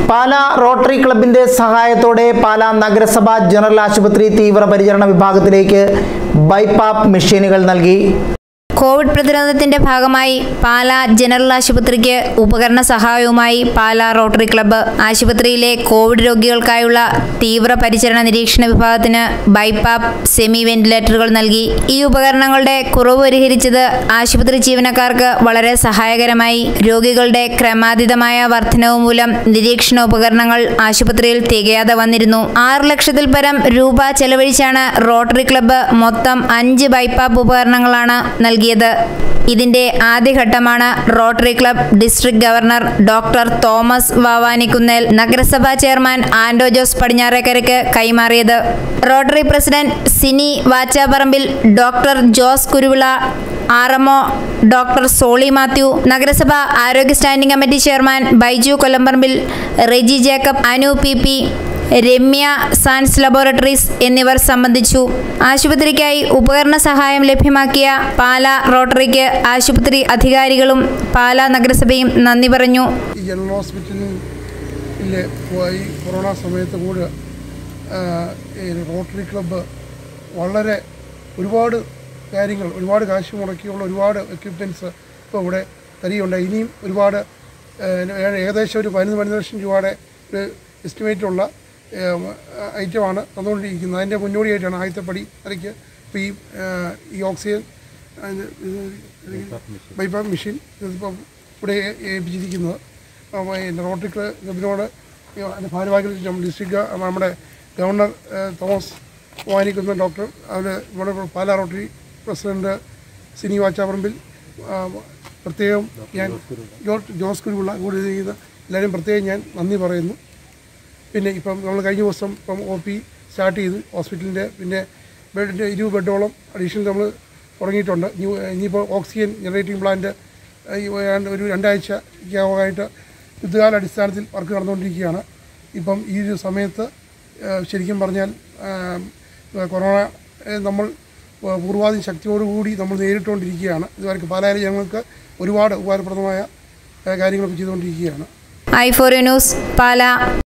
പാല rotary ക്ലബിന്റെ സഹായത്തോടെ പാല നഗരസഭ ജനറൽ ആശുപത്രി തീവ്രപരിചരണ വിഭാഗത്തിലേക്ക് ബൈപാപ്പ് മെഷീനുകൾ നൽകി. കോവിഡ് പ്രതിരോധത്തിന്റെ ഭാഗമായി പാല ജനറൽ ആശുപത്രിക്ക് ഉപകരണ സഹായവുമായി പാല റോട്ടറി ക്ലബ്ബ് ആശുപത്രിയിലെ കോവിഡ് രോഗികൾക്കായുള്ള തീവ്രപരിചരണ നിരീക്ഷണ വിഭാഗത്തിന് ബൈപാപ്പ് സെമി വെന്റിലേറ്ററുകൾ നൽകി. ഈ ഉപകരണങ്ങളുടെ കുറവ് പരിഹരിച്ചത് ആശുപത്രി ജീവനക്കാർക്ക് വളരെ സഹായകരമായി. രോഗികളുടെ ക്രമാതീതമായ വർധനവ് മൂലം നിരീക്ഷണ ഉപകരണങ്ങൾ ആശുപത്രിയിൽ തികയാതെ വന്നിരുന്നു. 6 ലക്ഷത്തിൽ പരം രൂപ ചെലവഴിച്ചാണ് റോട്ടറി ക്ലബ്ബ് മൊത്തം 5 ബൈപാപ്പ് ഉപകരണങ്ങളാണ് നൽകിയത്. ഇതിന്റെ ആദ്യഘട്ടമാണ് rotary club district governor doctor Thomas Vavanikkunnel നഗരസഭാ ചെയർമാൻ ആൻഡോ ജോസ് പടിഞ്ഞാറേക്കരയ്ക്ക് കൈമാറിയത്. Rotary president Sini Vachaparambil, doctor Jose Kuruvila, RMO doctor Soly Mathew, നഗരസഭ ആരോഗ്യ standing committee chairman Baiju Kollamparambil, Reji Jacob, Anu PP, Ramya science laboratories എന്നിവർ സംബന്ധിച്ചു. ആശുപത്രിക്കായി ഉപകരണ സഹായം ലഭ്യമാക്കിയ പാല റോട്ടറിക്ക് ആശുപത്രി അധികാരികളും പാല നഗരസഭയും നന്ദി പറഞ്ഞു. ഈ ജനറൽ ഹോസ്പിറ്റലിലെ കൊറോണ സമയത്ത് കൂടെ റോട്ടറി ക്ലബ്ബ് വളരെ ഒരുപാട് കാശ് മുടക്കിയുള്ള ഒരുപാട് എക്യുപ്മെൻറ്റ്സ് ഇപ്പോൾ ഇവിടെ തരികയുണ്ട്. ഇനിയും ഒരുപാട് ഏകദേശം ഒരു 15 ലക്ഷം രൂപയുടെ ഒരു എസ്റ്റിമേറ്റുള്ള ഐറ്റമാണ് തന്നുകൊണ്ടിരിക്കുന്നത്. അതിൻ്റെ മുന്നോടിയായിട്ടാണ് ആദ്യത്തെപ്പടി നിലയ്ക്ക് ഇപ്പോൾ ഈ ഓക്സിജൻ ബൈപാപ്പ് മെഷീൻ ഇതിപ്പം ഇവിടെ ഏൽപ്പിച്ചിരിക്കുന്നത്. റോട്ടറി ക്ലബിനോട് അതിൻ്റെ ഭാരവാഹികൾ ഡിസ്ട്രിക്ട് നമ്മുടെ ഗവർണർ തോമസ് വാനിക്കുന്ന ഡോക്ടർ, അതിൽ നമ്മുടെ പാലാ റോട്ടറി പ്രസിഡന്റ് സിനി വാച്ചാപറമ്പിൽ, പ്രത്യേകം ഞാൻ ജോസ് കുരുവിള കൂടി ചെയ്യുന്ന എല്ലാവരും പ്രത്യേകം ഞാൻ നന്ദി പറയുന്നു. പിന്നെ ഇപ്പം നമ്മൾ കഴിഞ്ഞ ദിവസം OP സ്റ്റാർട്ട് ചെയ്തു ഹോസ്പിറ്റലിൻ്റെ. പിന്നെ ബെഡിൻ്റെ 20 ബെഡോളം അഡീഷണൽ നമ്മൾ തുടങ്ങിയിട്ടുണ്ട്. ഇനിയിപ്പോൾ ഓക്സിജൻ ജനറേറ്റിംഗ് പ്ലാന്റ് ഒരു 2 ആഴ്ചയ്ക്കായിട്ട് യുദ്ധകാല അടിസ്ഥാനത്തിൽ വർക്ക് നടന്നുകൊണ്ടിരിക്കുകയാണ്. ഇപ്പം ഈ ഒരു സമയത്ത് ശരിക്കും പറഞ്ഞാൽ കൊറോണ നമ്മൾ പൂർവാധികം ശക്തിയോടുകൂടി നമ്മൾ നേരിട്ടുകൊണ്ടിരിക്കുകയാണ്. ഇതുവരെ പാലായിലെ ജനങ്ങൾക്ക് ഒരുപാട് ഉപകാരപ്രദമായ കാര്യങ്ങളൊക്കെ ചെയ്തുകൊണ്ടിരിക്കുകയാണ്. i4U ന്യൂസ് പാല.